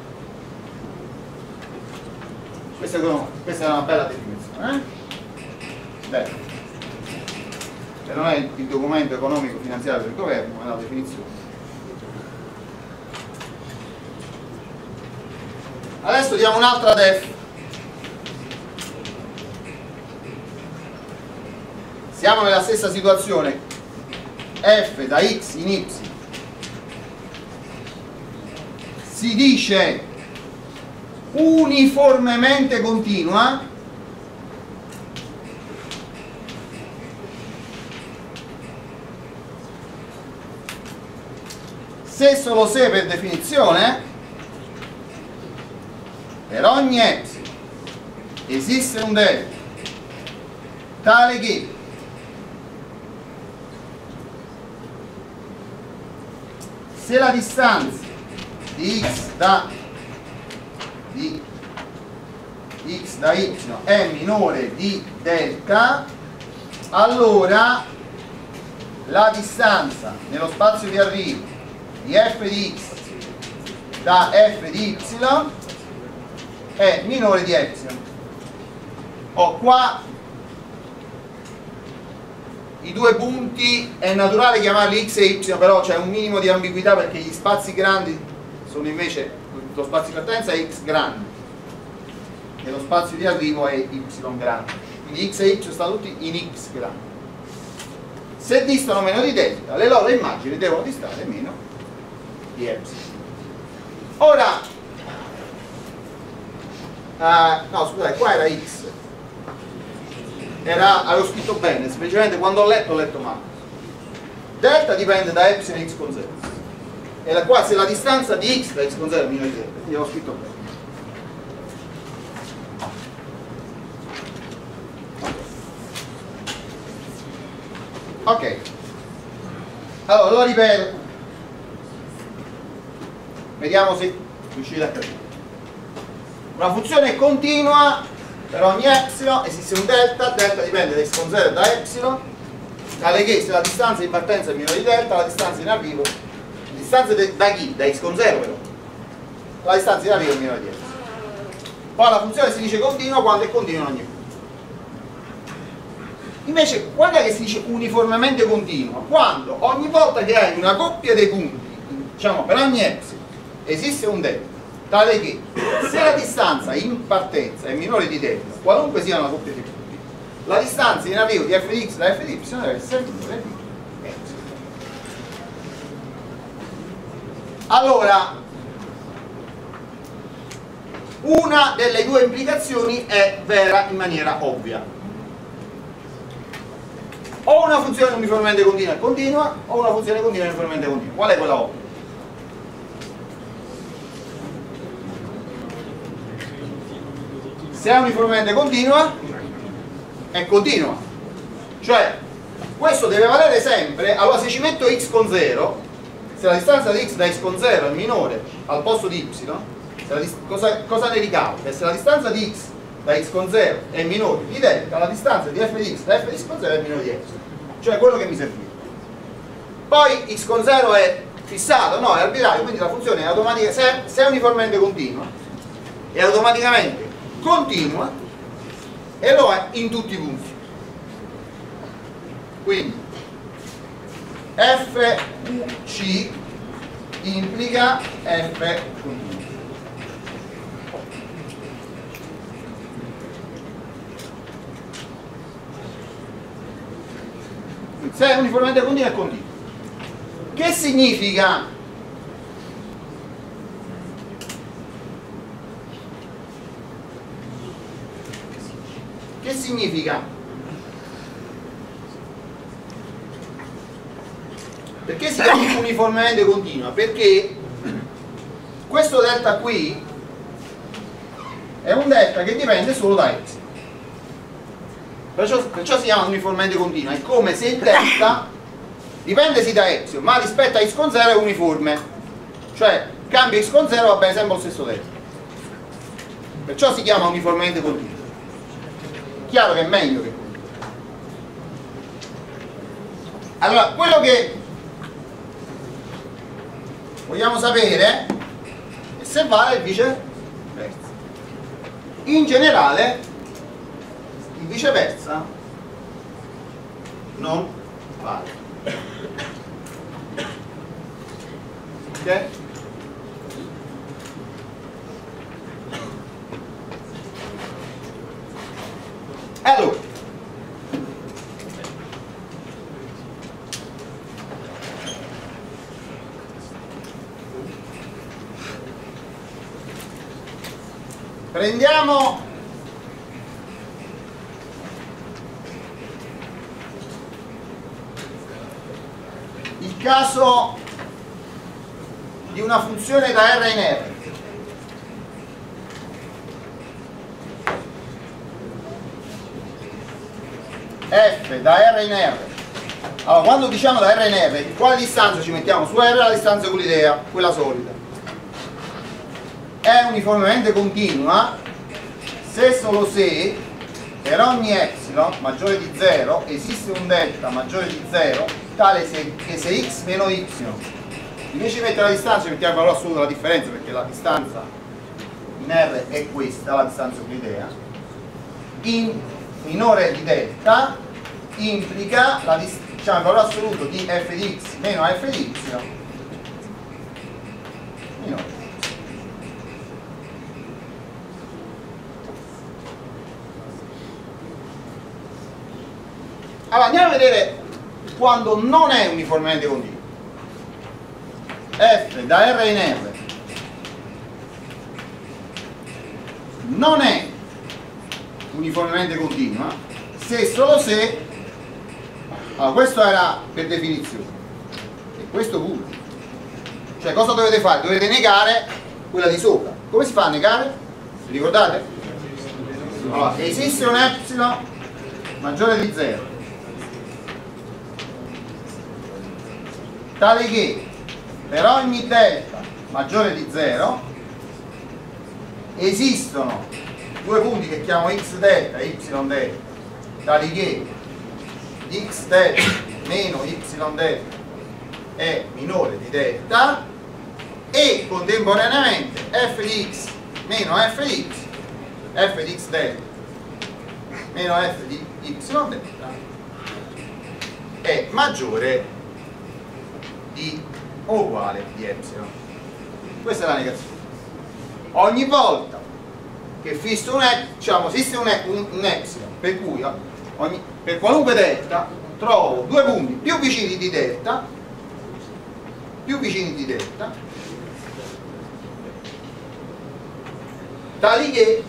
Questa è una bella definizione, Bene. E non è il documento economico finanziario del governo, ma è una definizione. Adesso diamo un'altra def. Siamo nella stessa situazione, f da x in y si dice uniformemente continua se solo se per definizione per ogni epsilon esiste un delta tale che se la distanza di x da y è minore di delta, allora la distanza nello spazio di arrivo di f di x da f di y è minore di epsilon. Qua i due punti è naturale chiamarli x e y, però c'è un minimo di ambiguità perché gli spazi grandi sono invece, lo spazio di partenza è x grande e lo spazio di arrivo è y grande, quindi x e y stanno tutti in x grande. Se distano meno di delta, le loro immagini devono distare meno di epsilon. Ora no scusate, qua era x, avevo scritto bene, semplicemente quando ho letto male. Delta dipende da epsilon x con 0 e qua se la distanza di x da x con 0 è minore di delta, quindi avevo scritto bene. Ok, allora lo ripeto, vediamo se riuscite a capire. Una funzione continua per ogni epsilon esiste un delta, delta dipende da x con 0 e da epsilon, tale che se la distanza in partenza è minore di delta, la distanza in arrivo, la distanza da chi? Da x con 0 però, la distanza in arrivo è minore di epsilon. Poi la funzione si dice continua quando è continua in ogni punto. Invece quando è che si dice uniformemente continua? Quando ogni volta che hai una coppia dei punti, diciamo per ogni epsilon, esiste un delta, tale che se la distanza in partenza è minore di delta, qualunque sia una coppia di punti, la distanza in arrivo di f di x da f di y deve essere minore di epsilon. Allora, una delle due implicazioni è vera in maniera ovvia. O una funzione uniformemente continua è continua, o una funzione continua è uniformemente continua. Qual è quella ovvia? Se è uniformemente continua, è continua. Cioè, questo deve valere sempre. Allora se ci metto x con 0, se la distanza di x da x con 0 è minore al posto di y, cosa ne ricavo? Che se la distanza di x da x con 0 è minore di delta, la distanza di f di x da f di x con 0 è minore di epsilon, cioè quello che mi serviva. Poi x con 0 è fissato, no, è arbitrario, quindi la funzione è automatica, se è uniformemente continua, è automaticamente continua e lo è in tutti i punti. Quindi FUC implica F continuo. Se è uniformemente continuo è continuo. Che significa? Che significa? Perché si chiama uniformemente continua? Perché questo delta qui è un delta che dipende solo da x. Perciò si chiama uniformemente continua. È come se il delta dipende sì da epsilon, ma rispetto a x con 0 è uniforme. Cioè cambia x con 0 va bene sempre lo stesso delta. Perciò si chiama uniformemente continua. Chiaro che è meglio che continua. Allora, quello che vogliamo sapere è se vale il viceversa. In generale il viceversa non vale. Ok? Allora, prendiamo il caso di una funzione da R in R. F da R in R. Allora, quando diciamo da R in R, quale distanza ci mettiamo su R? La distanza euclidea, quella solita. È uniformemente continua se e solo se per ogni epsilon maggiore di 0 esiste un delta maggiore di 0 tale che se x meno y, invece di mettere la distanza mettiamo il valore assoluto della differenza, perché la distanza in R è questa, la distanza euclidea, in minore di delta implica diciamo, il valore assoluto di f di x meno f di y minore. Allora andiamo a vedere quando non è uniformemente continuo. F da R in R non è uniformemente continua se e solo se, allora questo era per definizione e questo pure, cioè cosa dovete fare? Dovete negare quella di sopra. Come si fa a negare? Vi ricordate? Allora, esiste un epsilon maggiore di 0 tale che per ogni delta maggiore di 0 esistono due punti che chiamo x delta e y delta tali che x delta meno y delta è minore di delta e contemporaneamente f di x meno f di y, f di x delta meno f di y delta è maggiore di o uguale di epsilon. Questa è la negazione. Ogni volta che esiste un epsilon per cui per qualunque delta trovo due punti più vicini di delta tali che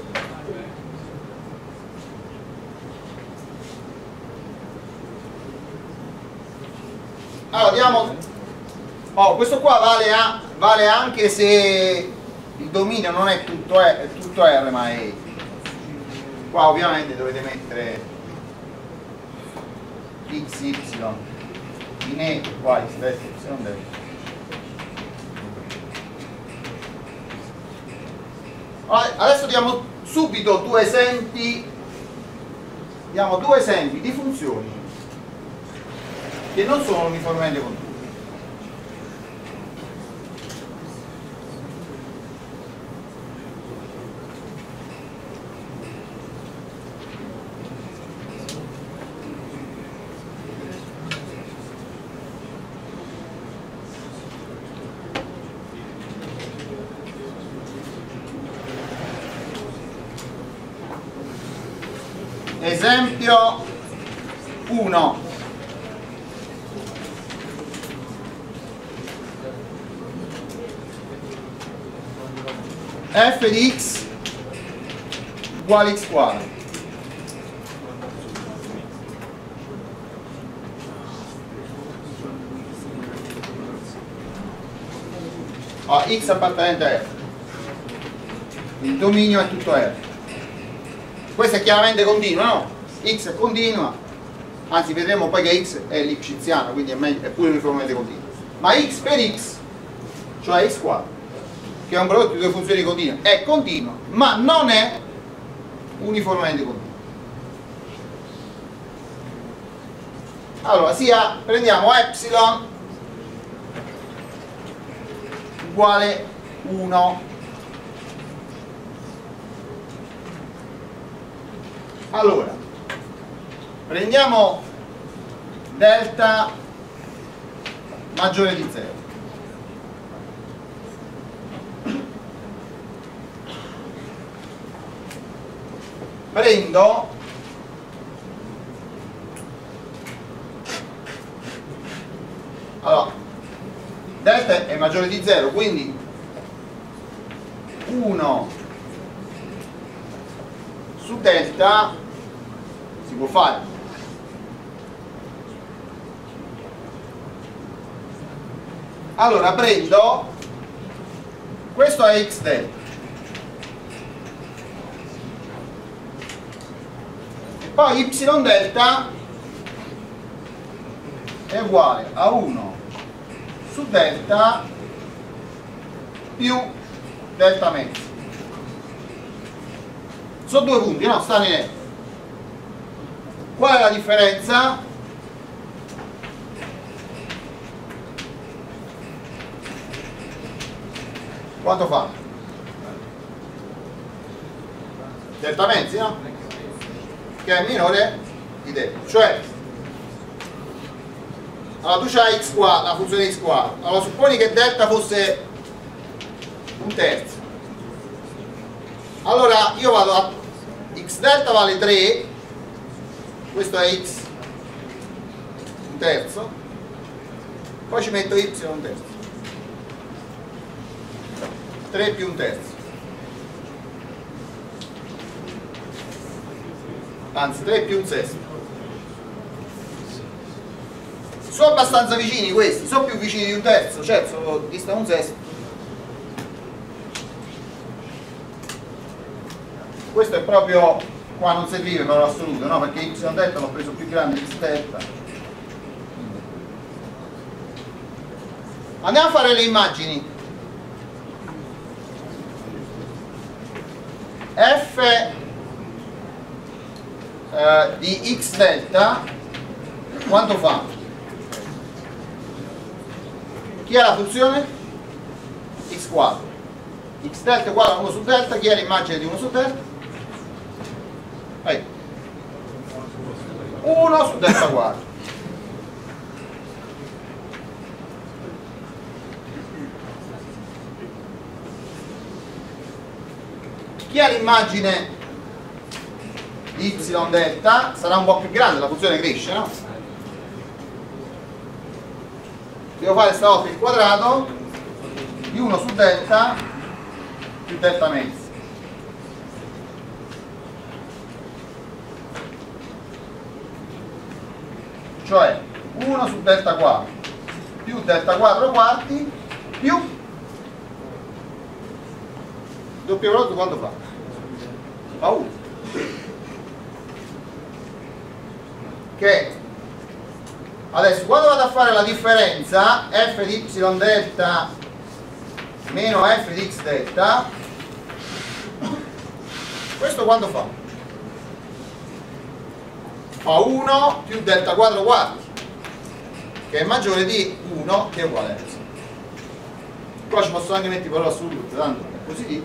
allora questo qua vale anche se il dominio non è tutto R ma è E. Qua ovviamente dovete mettere x, y in E, qua x delta, y delta Adesso diamo subito due esempi di funzioni che non sono uniformemente continue. Esempio 1. F di x uguale x quadro. X appartenente a R. Il dominio è tutto R. Questo è chiaramente continuo, no? X è continua, anzi vedremo poi che X è lipschiziana, quindi è pure uniformemente continua. Ma X per X, cioè X quadro, che è un prodotto di due funzioni continue, è continuo, ma non è uniformemente continuo. Allora, prendiamo epsilon uguale 1. Allora, prendiamo delta maggiore di 0. Prendo allora, delta è maggiore di 0, quindi 1 su delta si può fare. Allora prendo, questo è x delta, e poi y delta è uguale a 1 su delta più delta mezzo. Sono due punti, no? Stanno in netto. Qual è la differenza? Quanto fa? Delta mezzi, no? Che è minore di delta. Cioè, allora tu c'hai x quadro, la funzione x quadro. Allora supponi che delta fosse un terzo. Allora io vado a x delta vale 3, questo è x un terzo, poi ci metto y un terzo, 3 più un terzo, anzi 3 più un sesto. Sono abbastanza vicini questi, sono più vicini di un terzo, certo dista un sesto. Questo è proprio, qua non serviva per l'assoluto, no? Perché y delta l'ho preso più grande di x delta. Andiamo a fare le immagini. F di x delta quanto fa? Chi è la funzione? X quadro. X delta è uguale a 1 su delta, chi è l'immagine di 1 su delta? 1 su delta quadro. Chi ha l'immagine di y delta sarà un po' più grande, la funzione cresce, no? Devo fare stavolta il quadrato di 1 su delta più delta mezzo. Cioè 1 su delta quadro più delta quadro quarti più doppio prodotto quanto fa? Fa 1. Che adesso quando vado a fare la differenza f di y delta meno f di x delta, Questo quando fa? Fa 1 più delta quadro quarti, che è maggiore di 1 che è uguale a epsilon. Qua ci posso anche mettere valore assoluto, tanto è positivo.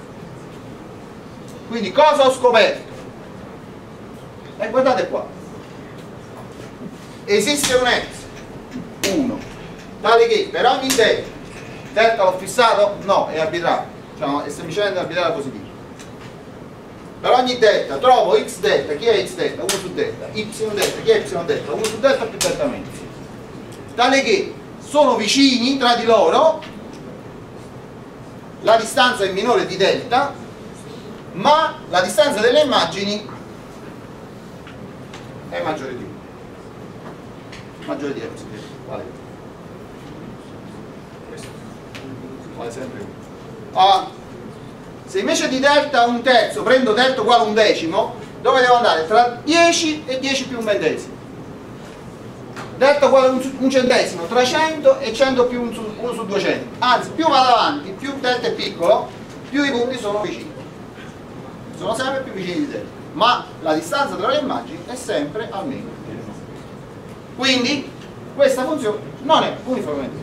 Quindi cosa ho scoperto? E guardate qua, esiste un epsilon 1 tale che per ogni delta l'ho fissato? No, è arbitrario, cioè, è semplicemente arbitrario positivo. Per ogni delta trovo x delta, chi è x delta? 1 su delta, y delta, chi è y delta? 1 su delta più delta mezzo, tale che sono vicini tra di loro, la distanza è minore di delta, ma la distanza delle immagini è maggiore di 1, maggiore di epsilon. Vale. Questo vale sempre 1. Se invece di delta un terzo prendo delta uguale a un decimo, dove devo andare? Tra 10 e 10 più un ventesimo. Delta uguale a un centesimo, tra 100 e 100 più 1 su 200. Anzi, più vado avanti, più delta è piccolo, più i punti sono vicini. Sono sempre più vicini di delta. Ma la distanza tra le immagini è sempre almeno 1. Quindi questa funzione non è uniformemente.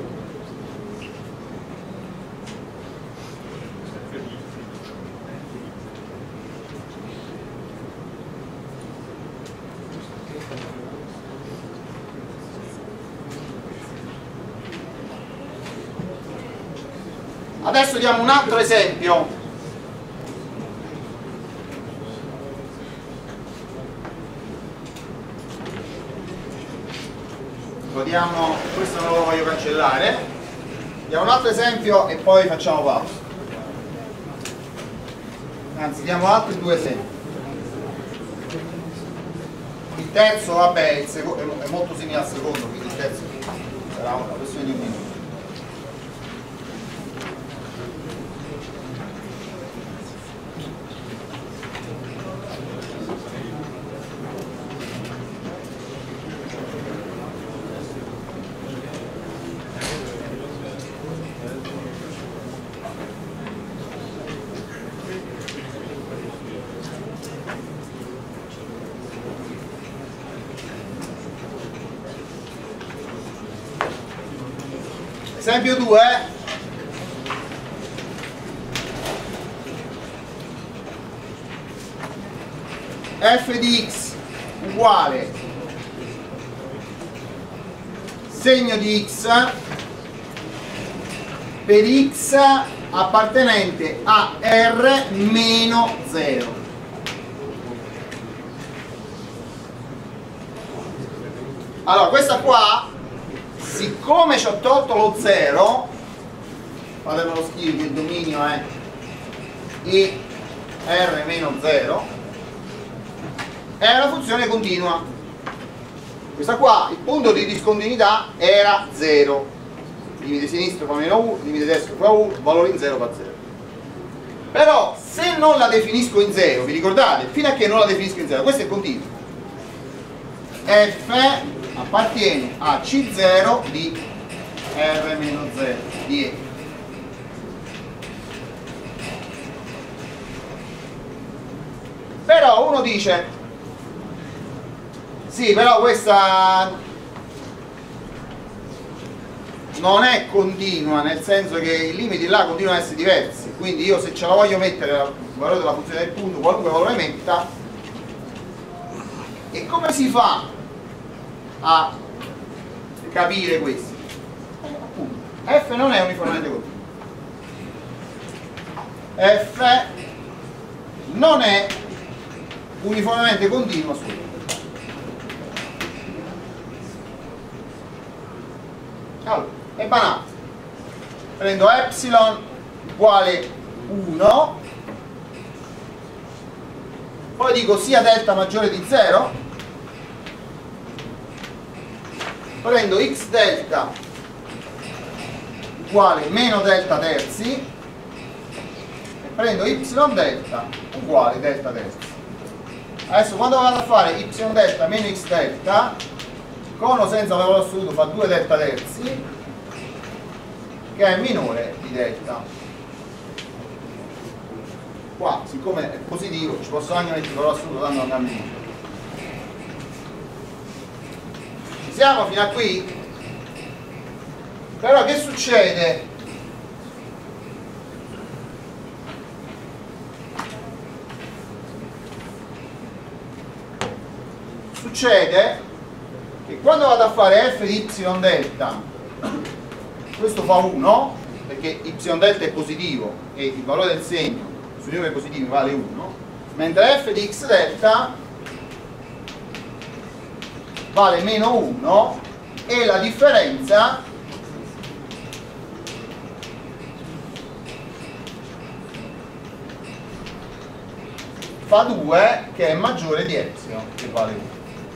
Adesso diamo un altro esempio. Lo diamo, questo non lo voglio cancellare. Diamo un altro esempio e poi facciamo pausa. Anzi, diamo altri 2 esempi. Il terzo, vabbè, è molto simile al secondo, quindi il terzo sarà una questione di un minuto. Esempio 2. F di x uguale segno di x per x appartenente a R meno 0. Allora, questa qua, siccome ci ho tolto lo 0, fatemelo scrivere, il dominio è IR meno 0, è una funzione continua. Questa qua, il punto di discontinuità era 0, limite sinistro fa meno 1, limite destro fa 1, valore in 0 fa 0. Però se non la definisco in 0, vi ricordate? Fino a che non la definisco in 0, questo è continuo. F appartiene a C0 di R meno 0 di E. Però uno dice sì, però questa non è continua, nel senso che i limiti là continuano ad essere diversi, quindi io se ce la voglio mettere il valore della funzione del punto, qualunque valore metta, e come si fa a capire questo? Appunto, F non è uniformemente continuo. F non è uniformemente continuo su. Allora, è banale. Prendo epsilon uguale 1, poi dico sia delta maggiore di 0, prendo x delta uguale meno delta terzi e prendo y delta uguale delta terzi. Adesso quando vado a fare y delta meno x delta, con o senza valore assoluto fa 2 delta terzi, che è minore di delta. qua siccome è positivo ci posso anche mettere il valore assoluto tanto non cambia niente. Ci siamo fino a qui? Però che succede? Succede che quando vado a fare f di y delta, questo fa 1 perché y delta è positivo e il valore del segno sui numeri positivi vale 1, mentre f di x delta vale meno 1 e la differenza fa 2 che è maggiore di epsilon che vale 1.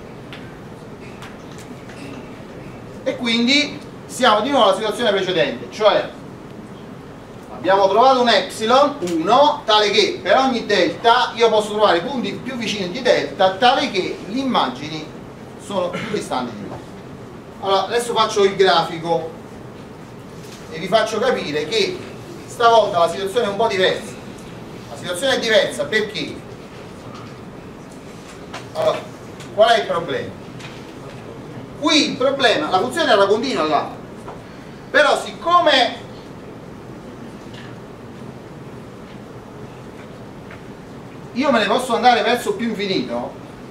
E quindi siamo di nuovo alla situazione precedente, cioè abbiamo trovato un epsilon 1 tale che per ogni delta io posso trovare punti più vicini di delta tale che le immagini sono più distanti di me. Allora adesso faccio il grafico e vi faccio capire che stavolta la situazione è un po' diversa. La situazione è diversa perché allora, qual è il problema? Qui il problema, la funzione era continua là, però siccome io me ne posso andare verso più infinito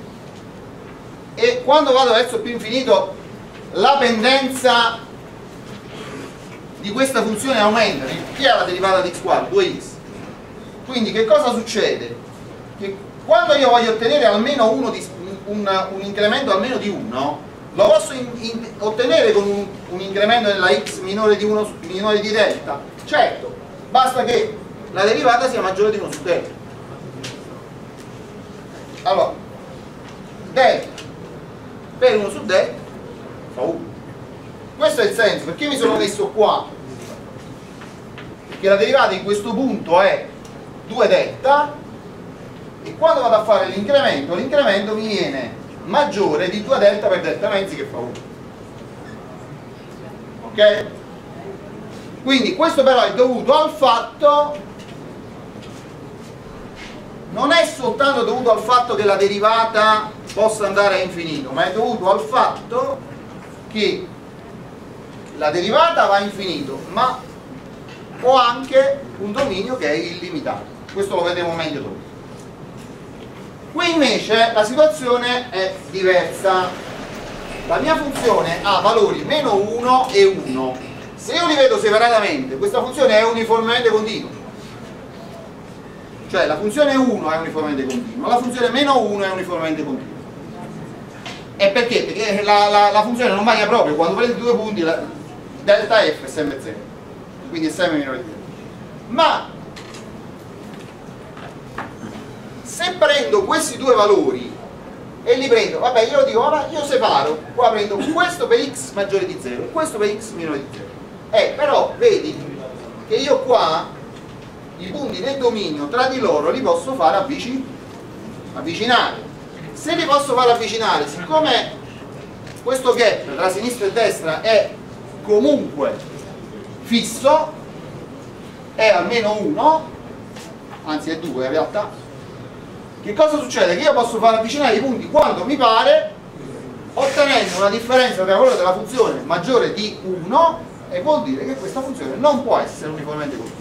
e quando vado verso più infinito la pendenza di questa funzione aumenta, che è la derivata di x quadro, 2x. Quindi che cosa succede? Che quando io voglio ottenere almeno un incremento almeno di 1 lo posso ottenere con un incremento della x minore di 1 minore di delta? Certo, basta che la derivata sia maggiore di 1 su delta. Allora, delta per 1 su delta fa 1. Questo è il senso, perché mi sono messo qua? Perché la derivata in questo punto è 2 delta e quando vado a fare l'incremento mi viene maggiore di 2 delta per delta mezzi che fa 1. Ok? Quindi questo però è dovuto al fatto, non è soltanto dovuto al fatto che la derivata possa andare a infinito, ma è dovuto al fatto che la derivata va a infinito ma ho anche un dominio che è illimitato. Questo lo vedremo meglio dopo. Qui invece la situazione è diversa. La mia funzione ha valori meno 1 e 1. Se io li vedo separatamente, questa funzione è uniformemente continua. Cioè la funzione 1 è uniformemente continua, la funzione meno 1 è uniformemente continua. E perché? Perché la funzione non varia proprio, quando prendi due punti delta f è sempre 0, quindi è sempre minore di 0. Ma se prendo questi due valori e li prendo, vabbè io dico, vabbè, io separo, qua prendo questo per x maggiore di 0 e questo per x minore di 0. Però vedi che io qua i punti del dominio tra di loro li posso fare avvicinare. Se li posso fare avvicinare, siccome questo gap tra sinistra e destra è comunque fisso, è almeno 1, anzi è 2 in realtà, che cosa succede? Che io posso far avvicinare i punti quando mi pare, ottenendo una differenza tra valore della funzione maggiore di 1, e vuol dire che questa funzione non può essere uniformemente continua.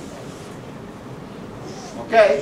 Ok?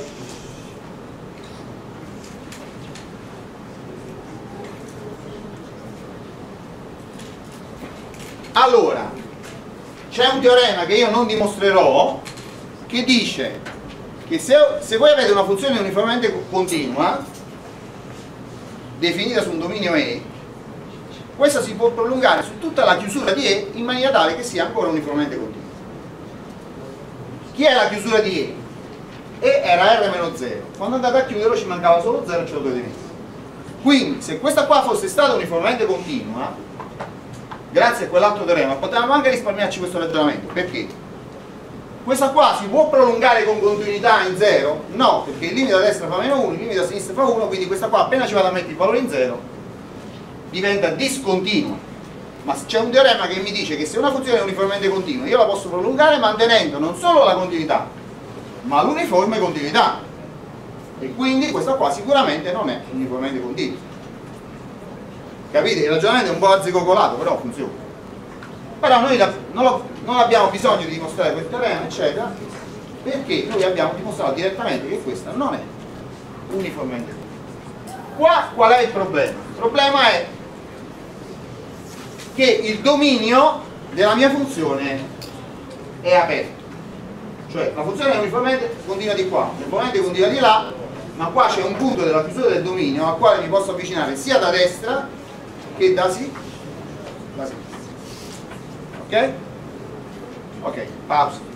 Allora, c'è un teorema che io non dimostrerò che dice che se voi avete una funzione uniformemente continua definita su un dominio E, questa si può prolungare su tutta la chiusura di E in maniera tale che sia ancora uniformemente continua. Chi è la chiusura di E? E era R-0. Quando andate a chiuderlo ci mancava solo 0 e ce lo dovete mettere. Quindi se questa qua fosse stata uniformemente continua, grazie a quell'altro teorema potevamo anche risparmiarci questo ragionamento. Perché? Questa qua si può prolungare con continuità in 0? No, perché il limite a destra fa meno 1, il limite a sinistra fa 1, quindi questa qua appena ci vado a mettere il valore in 0 diventa discontinua. Ma c'è un teorema che mi dice che se una funzione è uniformemente continua io la posso prolungare mantenendo non solo la continuità ma l'uniforme continuità. e quindi questa qua sicuramente non è uniformemente continua. Capite? Il ragionamento è un po' arzigogolato, però funziona. Però noi non abbiamo bisogno di dimostrare quel teorema, eccetera, perché noi abbiamo dimostrato direttamente che questa non è uniformemente continua. Qua qual è il problema? Il problema è che il dominio della mia funzione è aperto, cioè la funzione è uniformemente continua di qua, uniformemente continua di là, ma qua c'è un punto della chiusura del dominio al quale mi posso avvicinare sia da destra che da sinistra. Ok? Ok, pausa.